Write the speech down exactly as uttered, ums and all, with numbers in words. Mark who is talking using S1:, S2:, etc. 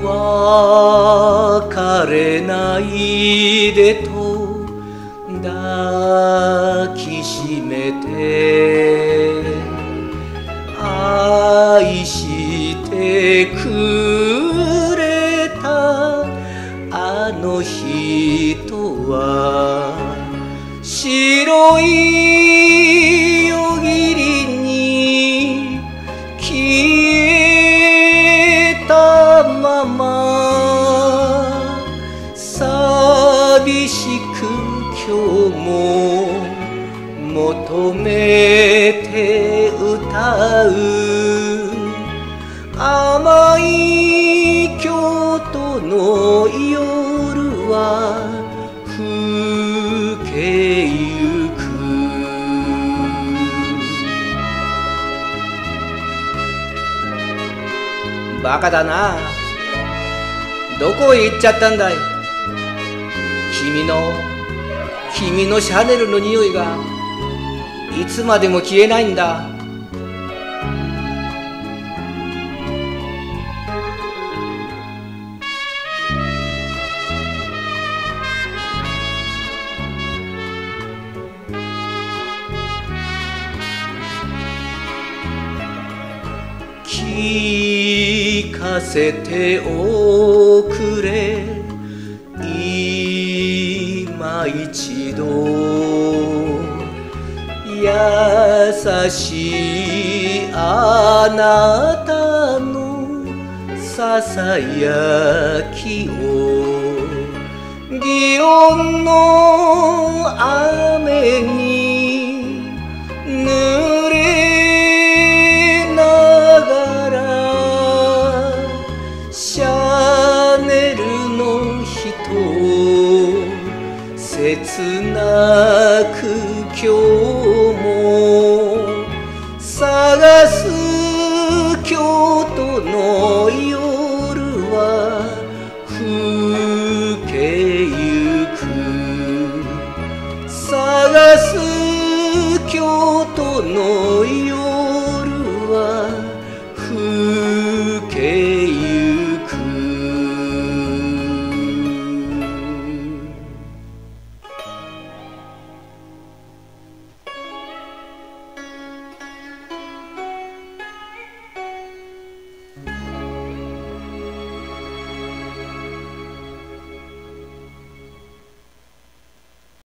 S1: 別れないでと抱きしめて愛してくれたあの人は白い夜霧に消えたまま寂しく今日も求めて歌う甘い京都の夜は更けゆくバカだな。どこへ行っちゃったんだい。君の君のシャネルの匂いがいつまでも消えないんだ。聞かせておくれ今一度優しいあなたのささやきを祇園の雨に濡れながらシャネルの人を切なく今日も探す京都の夜は更けゆく探す京都の夜